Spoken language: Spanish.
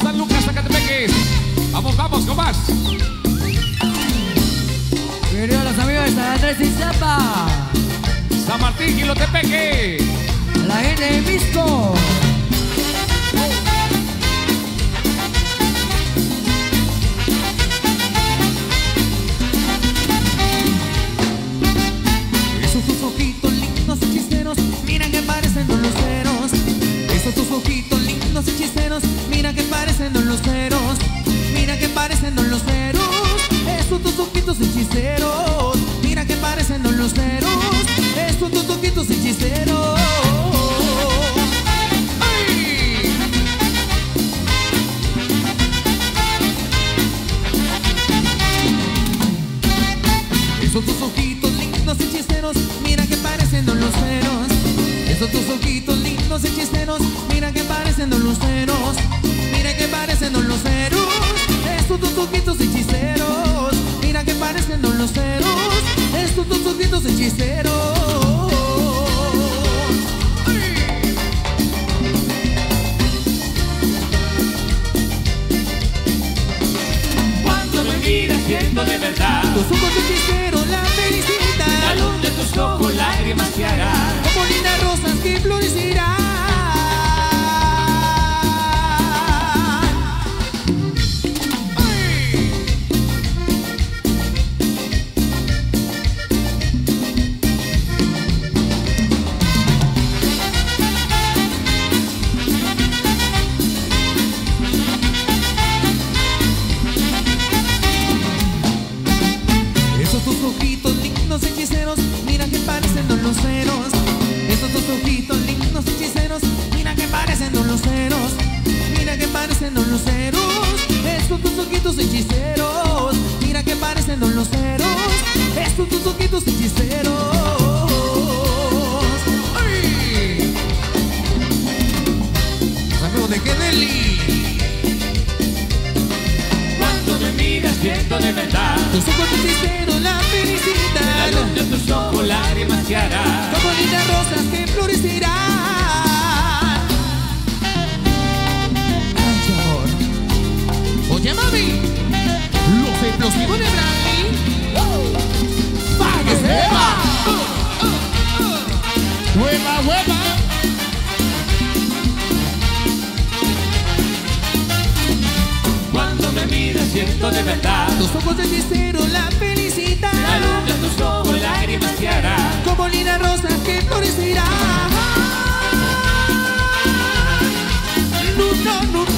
San Lucas, Zacatepeques. Vamos, vamos, con más. Queridos los amigos de San Andrés Izapa, San Martín, Jilotepeque. la gente de Misco. Esos tus ojitos lindos hechiceros, mira que parecen dos luceros. Esos tus ojitos lindos hechiceros, mira que parecen dos luceros. Mira que parecen dos luceros. Esos tus ojitos hechiceros, mira que parecen dos luceros. Esos tus ojitos hechiceros. ¡Ay! Esos tus ojitos lindos hechiceros, mira que parecen dos luceros. Esos tus ojitos lindos hechiceros, mira que parecen dos luceros. Mira que parecen dos luceros. Esos tus ojitos hechiceros, mira que parecen dos luceros. Esos tus ojitos hechiceros. Cuando me miras siento de verdad Tus ojos hechiceros, la felicidad. la luz de tus ojos, lágrimas que hará. Como lindas rosas que florecerán. Esos tus ojitos lindos hechiceros, mira que parecen dos luceros. Esos tus ojitos lindos hechiceros, mira que parecen dos luceros. Mira que parecen dos luceros. Esos tus ojitos hechiceros, mira que parecen dos luceros. Esos tus ojitos hechiceros. ¡Ay! Los amigos de Kennedy. Cuando me miras siento de verdad Tus ojos hechiceros, la la felicidad. luz de tus ojos, lágrimas que hará. Como lindas rosas que florecerán. Ay, amor. Oye, mami, los explosivos de Bradley. ¡Para que sepa! ¡Hueva, hueva! Cuando me miras siento de verdad Tus ojos hechiceros, la la felicidad. luz de tus ojos, lágrimas que hará. Como lindas rosas que florecerán. Nunca, nunca.